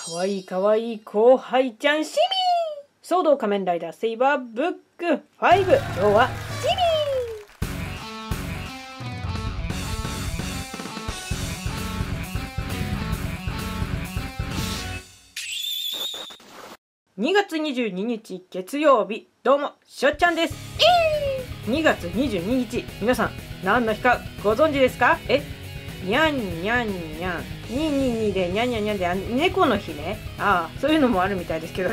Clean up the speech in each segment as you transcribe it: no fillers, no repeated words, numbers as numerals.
かわいいかわいい後輩ちゃんシミー。騒動仮面ライダーセイバーブック5。今日はシミー。2月22日月曜日、どうもしょっちゃんです。2月22日、皆さん何の日かご存知ですか？にゃんにゃんにゃん222でにゃんにゃんにゃんで猫の日ね。そういうのもあるみたいですけど、違う。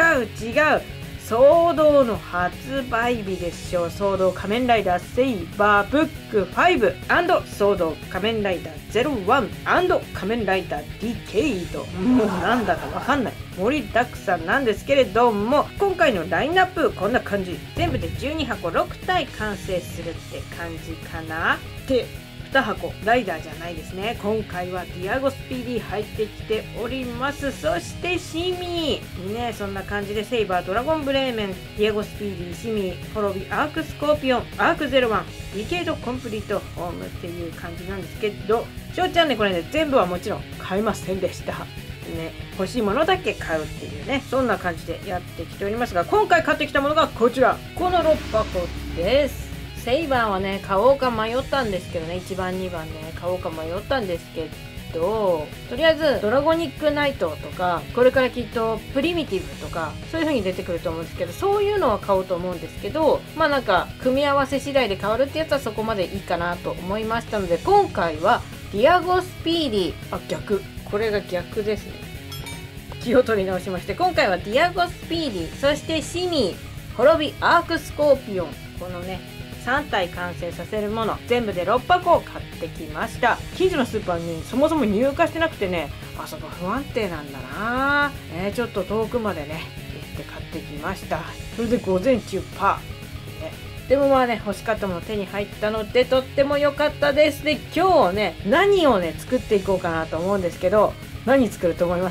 騒動の発売日でしょう。騒動仮面ライダーセイバーブック5 騒動仮面ライダー01 仮面ライダーディケイド。もうなんだかわかんない、盛りだくさんなんですけれども、今回のラインナップこんな感じ。全部で12箱6体完成するって感じかな。って2箱ライダーじゃないですね。今回はディアゴスピーディ入ってきております。そしてシミね、そんな感じでセイバー、ドラゴンブレーメン、ディアゴスピーディ、シミ、滅び、アークスコーピオン、アーク01、ディケイドコンプリートホームっていう感じなんですけど、しょうちゃんね、これね全部はもちろん買いませんでしたね。欲しいものだけ買うっていうね、そんな感じでやってきておりますが、今回買ってきたものがこちら、この6箱です。セイバーはね買おうか迷ったんですけどね、1番2番ね買おうか迷ったんですけど、とりあえずドラゴニックナイトとか、これからきっとプリミティブとかそういう風に出てくると思うんですけど、そういうのは買おうと思うんですけど、なんか組み合わせ次第で変わるってやつはそこまでいいかなと思いましたので、今回はディアゴスピーディ、逆、これが逆ですね。気を取り直しまして、今回はディアゴスピーディ、そしてシミ、滅び、アークスコーピオン、このね3体完成させるもの全部で6箱を買ってきました。近所のスーパーにそもそも入荷してなくてね、そこ不安定なんだな。ちょっと遠くまでね行って買ってきました。それで午前中パー、でも欲しかったもの手に入ったのでとっても良かったです。で今日ね何をね作っていこうかなと思うんですけど、何作ると思います？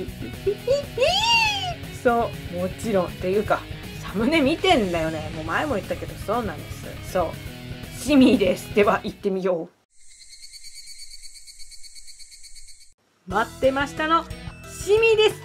そう、もちろんっていうかサムネ見てんだよね。もう前も言ったけどそうなんです。そう、シミです。では行ってみよう。待ってましたのシミです。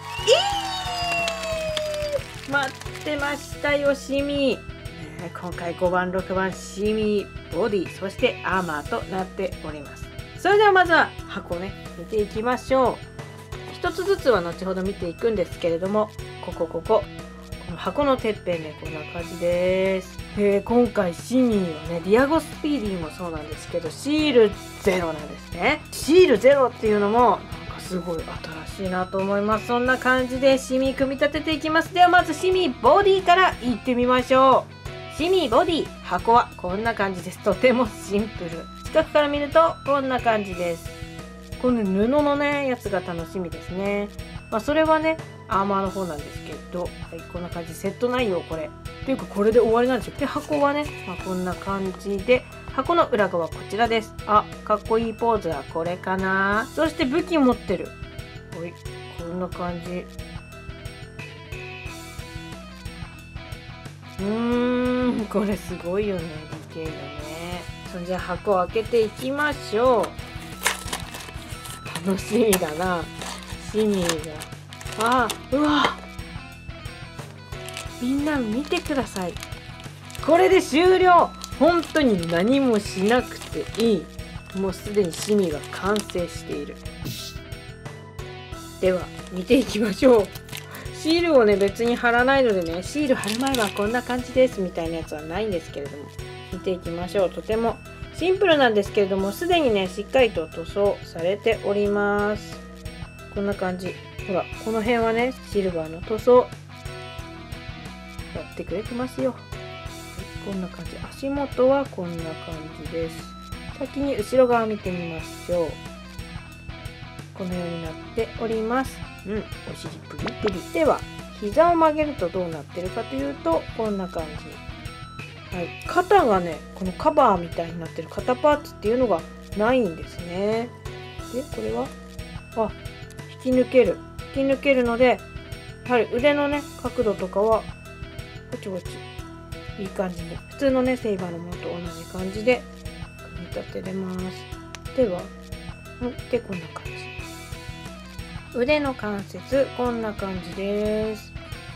待ってましたよシミ。今回5番6番シミボディ、そしてアーマーとなっております。それではまずは箱をね見ていきましょう。一つずつは後ほど見ていくんですけれども、この箱のてっぺんね、こんな感じです。今回シミーはねディアゴスピーディもそうなんですけど、シール0なんですね。シール0っていうのもなんかすごい新しいなと思います。そんな感じでシミー組み立てていきます。ではまずシミーボディからいってみましょう。シミーボディ、箱はこんな感じです。とてもシンプル。近くから見るとこんな感じです。この布のねやつが楽しみですね。それはねアーマーの方なんですけど、こんな感じ。セット内容これっていうかこれで終わりなんですよ。で箱はね、こんな感じで、箱の裏側こちらです。かっこいいポーズはこれかな。そして武器持ってる。こんな感じ。これすごいよね、ディケイドね。それじゃあ箱を開けていきましょう。楽しみだな、シミーが。うわ、みんな見てください。これで終了。本当に何もしなくていい。もうすでにシミが完成している。では見ていきましょう。シールをね別に貼らないのでね、シール貼る前はこんな感じですみたいなやつはないんですけれども、見ていきましょう。とてもシンプルなんですけれども、すでにねしっかりと塗装されております。こんな感じ。ほらこの辺はねシルバーの塗装やってくれてますよ。こんな感じ。足元はこんな感じです。先に後ろ側見てみましょう。このようになっております。お尻プリプリ。では膝を曲げるとどうなってるかというとこんな感じ。肩がねこのカバーみたいになってる肩パーツっていうのがないんですね。でこれは引き抜けるので、やはり腕のね角度とかはぼちぼちいい感じに、普通のねセイバーのものと同じ感じで組み立てれます。ではこんな感じ。 腕の関節こんな感じです。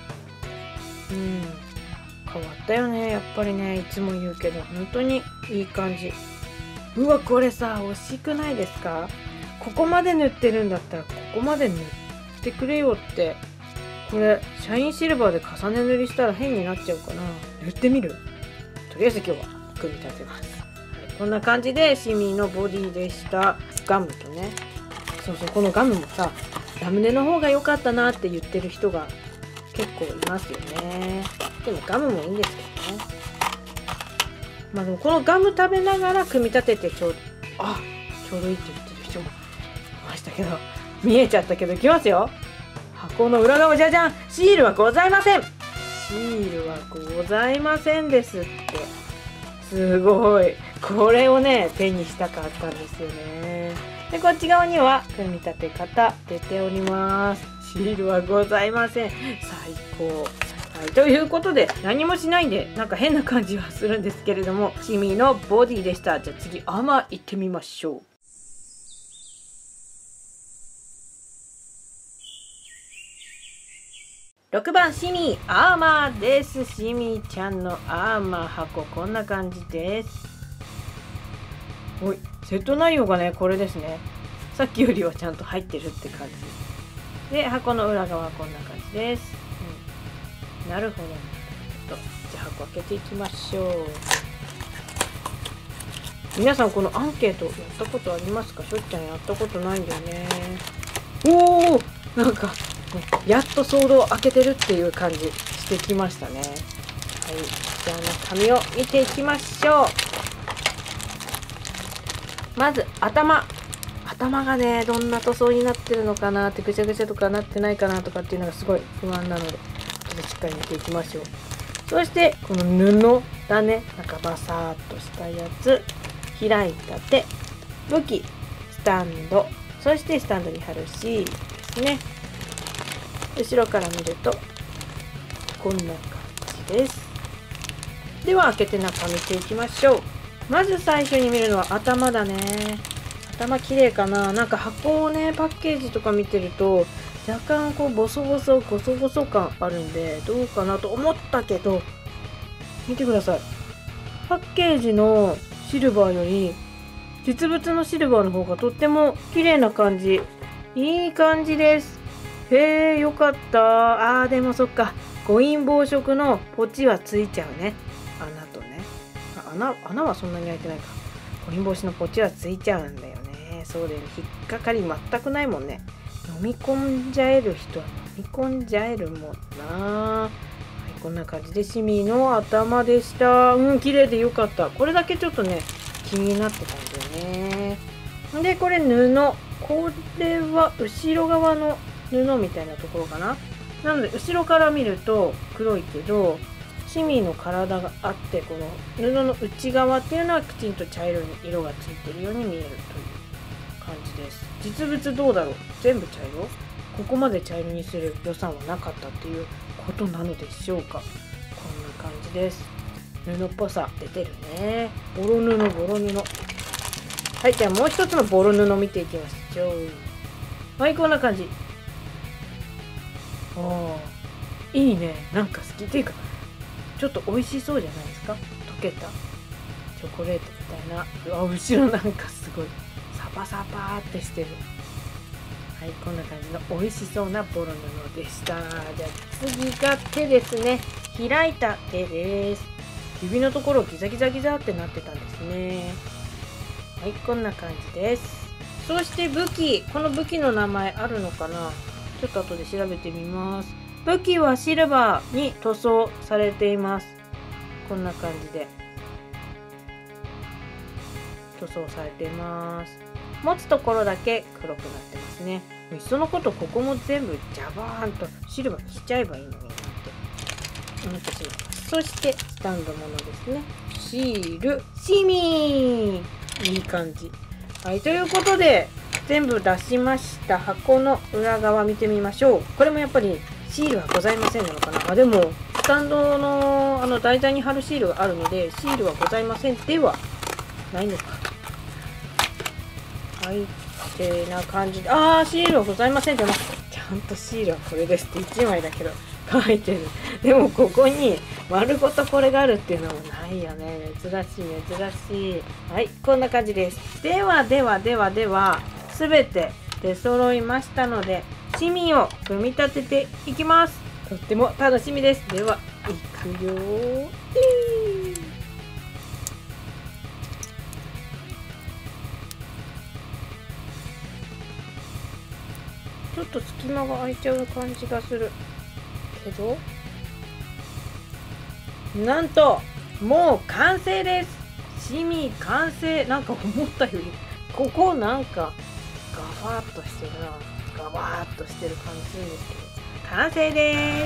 変わったよね、やっぱりね。いつも言うけど本当にいい感じ。うわ、これさ惜しくないですか？ここまで塗ってるんだったらここまで塗ってくれよって。これシャインシルバーで重ね塗りしたら変になっちゃうかな。塗ってみる？とりあえず今日は組み立てます。こんな感じでシミのボディでした。ガムとね、そうこのガムもさ、ラムネの方が良かったなって言ってる人が結構いますよね。でもガムもいいんですけどね。でもこのガム食べながら組み立ててちょうどいいって言ってる人もいましたけど、見えちゃったけどいきますよ。箱の裏側じゃじゃん、シールはございません。シールはございませんですって。すごい。これをね手にしたかったんですよね。でこっち側には組み立て方出ております。シールはございません。最高。ということで何もしないんでなんか変な感じはするんですけれども、シミのボディでした。じゃあ次アーマー行ってみましょう。6番シミアーマーです。シミちゃんのアーマー箱こんな感じです。おい、セット内容がねこれですね。さっきよりはちゃんと入ってるって感じで、箱の裏側はこんな感じです。なるほど。じゃあ箱開けていきましょう。皆さんこのアンケートやったことありますか？しょっちゃんやったことないんだよね。おお、なんかやっとソードを開けてるっていう感じしてきましたね。はい、じゃあ中身を見ていきましょう。まず頭がねどんな塗装になってるのかなって、ぐちゃぐちゃとかなってないかなとかっていうのがすごい不安なので、ちょっとしっかり見ていきましょう。そしてこの布だね、なんかバサーっとしたやつ、開いた手、武器、スタンド、そしてスタンドに貼るシールですね。後ろから見るとこんな感じです。では開けて中見ていきましょう。まず最初に見るのは頭だね。頭綺麗かな。なんか箱をねパッケージとか見てると若干こうボソボソ感あるんでどうかなと思ったけど、見てください。パッケージのシルバーより実物のシルバーの方がとっても綺麗な感じ。いい感じです。へえ、よかった。でもそっか、誤飲防食のポチはついちゃうね。穴とね。穴はそんなに開いてないか。誤飲防止のポチはついちゃうんだよね。そうだよね。引っかかり全くないもんね。飲み込んじゃえる人は飲み込んじゃえるもんな。はい、こんな感じでシミの頭でした。綺麗でよかった。これだけちょっとね、気になってたんだよね。で、これ布。これは後ろ側の布みたいなところかな。なので後ろから見ると黒いけど、シミの体があって、この布の内側っていうのはきちんと茶色に色がついてるように見えるという感じです。実物どうだろう？全部茶色？ここまで茶色にする予算はなかったっていうことなのでしょうか。こんな感じです。布っぽさ出てるね。ボロ布。はい、じゃあもう一つのボロ布見ていきましょう。はい、こんな感じ。いいね。なんか好きっていうかちょっと美味しそうじゃないですか。溶けたチョコレートみたいな。後ろなんかすごいサパサパーってしてる。はい、こんな感じの美味しそうなボロ布でした。じゃあ次が手ですね。開いた手です。指のところギザギザってなってたんですね。はい、こんな感じです。そして武器。この武器の名前あるのかな。ちょっと後で調べてみます。武器はシルバーに塗装されています。こんな感じで塗装されています。持つところだけ黒くなってますね。いっそのことここも全部ジャバーンとシルバーにしちゃえばいいのになって思ってしまいます。そしてスタンドものですね。シール、シミー、いい感じ。はい、ということで全部出しました。箱の裏側見てみましょう。これもやっぱりシールはございませんなのかな。でもスタンドの台座に貼るシールがあるのでシールはございませんではないのか。はい、 てな感じで、ああシールはございませんってな、ちゃんとシールはこれですって1枚だけど書いてる。でもここに丸ごとこれがあるっていうのもないよね。珍しい珍しい。はい、こんな感じです。では全て出揃いましたので、市民を組み立てていきます。とっても楽しみです。では、いくよー。ちょっと隙間が空いちゃう感じがするけど、なんともう完成です。市民完成。なんか思ったよりここなんかガファーっとしてるな。ガバーっとしてる感じするんですけど、完成です。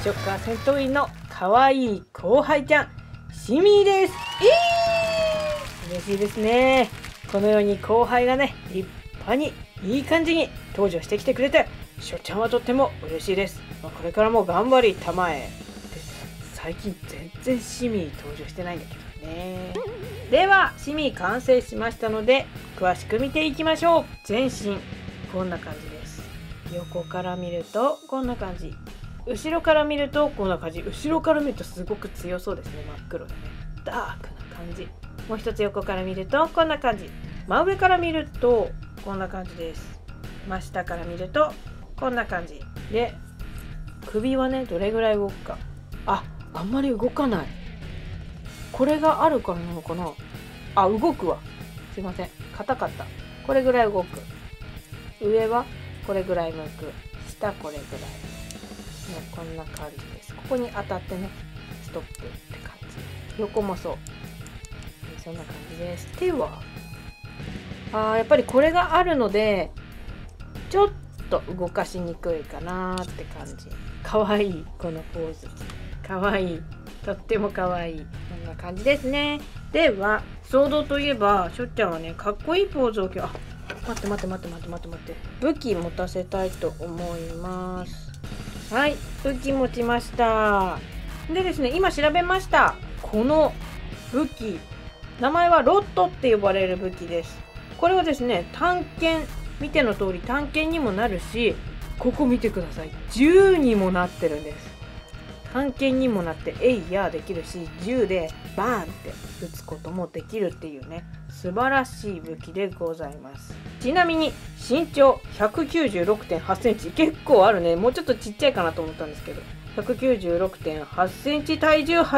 ショッカー戦闘員のかわいい後輩ちゃんシミです。嬉しいですね。このように後輩がね、立派にいい感じに登場してきてくれて、しょちゃんはとっても嬉しいです。これからも頑張りたまえ。最近全然シミ登場してないんだけどね。ではシミ完成しましたので、詳しく見ていきましょう。全身こんな感じです。横から見るとこんな感じ、後ろから見るとこんな感じ。後ろから見るとすごく強そうですね。真っ黒でね、ダークな感じ。もう一つ横から見るとこんな感じ。真上から見るとこんな感じです。真下から見るとこんな感じで、首はねどれぐらい動くか。あんまり動かない。これがあるからなのかな。動くわ。すいません、硬かった。これぐらい動く。上はこれぐらい向く。下これぐらい。こんな感じです。ここに当たってね、ストップって感じ。横もそう。そんな感じです。手はやっぱりこれがあるのでちょっと動かしにくいかなーって感じ。かわいいこのポーズ。かわいい。とってもかわいい。こんな感じですね。ではソードといえばしょっちゃんはね、かっこいいポーズを待って武器持たせたいと思います。はい、武器持ちました。でですね、今調べました。この武器、名前はロットって呼ばれる武器です。これはですね、探検、見ての通り探検にもなるし、ここ見てください、銃にもなってるんです。探検にもなってエイヤーできるし、銃でバーンって撃つこともできるっていうね、素晴らしい武器でございます。ちなみに身長 196.8 センチ、結構あるね。もうちょっとちっちゃいかなと思ったんですけど、196.8 センチ、体重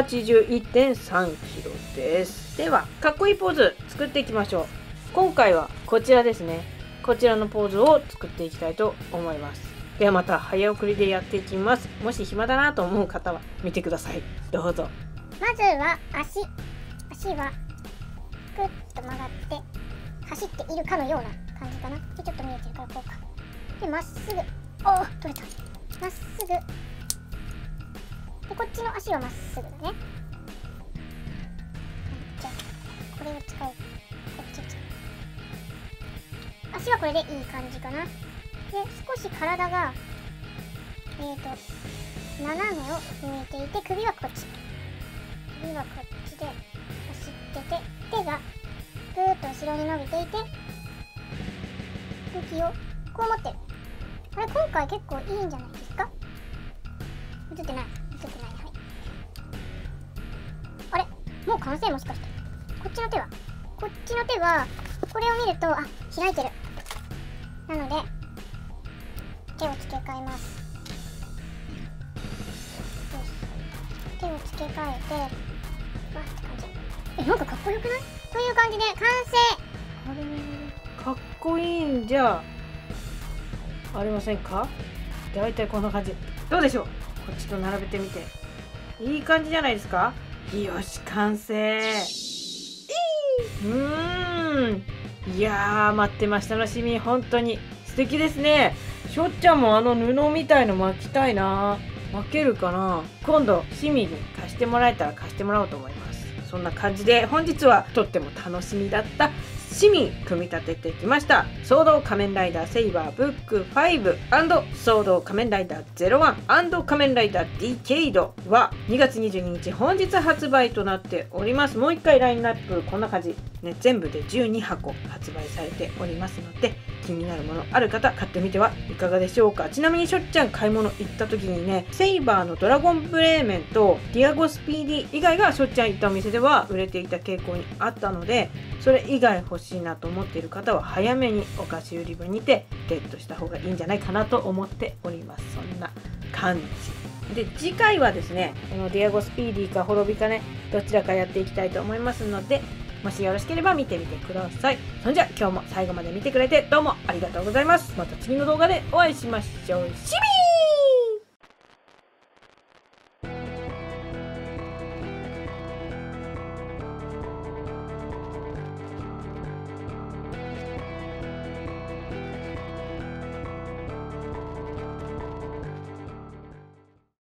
81.3 キロです。ではかっこいいポーズ作っていきましょう。今回はこちらですね。こちらのポーズを作っていきたいと思います。ではまた早送りでやっていきます。もし暇だなと思う方は見てください。どうぞ。 まずは足はグッと曲がって走っているかのような感じかな。でちょっと見えてるからこうか。でまっすぐ、取れた。まっすぐで、こっちの足はまっすぐだね。じゃあこれを使う。こっちを使う。足はこれでいい感じかな。で少し体が斜めを向いていて、首はこっちで走ってて、手がぐーっと後ろに伸びていて、武器をこう持ってる。これ今回結構いいんじゃないですか。映ってない。はい。あれ、もう完成。もしかしてこっちの手はこれを見ると開いてる。なので手を付け替えます。手を付け替えて、って感じ。なんかかっこよくない？という感じで完成。 かっこいいんじゃありませんか。だいたいこんな感じ。どうでしょう。こっちと並べてみていい感じじゃないですか。よし、完成。いやー、待ってましたの市民、本当に素敵ですね。しょっちゃんも布みたいの巻きたいな。巻けるかな。今度市民に貸してもらえたら貸してもらおうと思います。そんな感じで本日はとっても楽しみだった市民組み立ててきました。ソード仮面ライダーセイバーブック5&ソード仮面ライダー01&仮面ライダーディケイドは2月22日本日発売となっております。もう一回ラインナップこんな感じ、ね、全部で12箱発売されておりますので、 気になるものある方買ってみてはいかがでしょうか。ちなみにしょっちゃん買い物行った時にね、セイバーのドラゴンブレーメンとディアゴスピーディ以外がしょっちゃん行ったお店では売れていた傾向にあったので、それ以外欲しいなと思っている方は早めにお菓子売り場にてゲットした方がいいんじゃないかなと思っております。そんな感じで、次回はですね、このディアゴスピーディか滅びかね、どちらかやっていきたいと思いますので、もしよろしければ見てみてください。それじゃあ今日も最後まで見てくれてどうもありがとうございます。また次の動画でお会いしましょう。シビー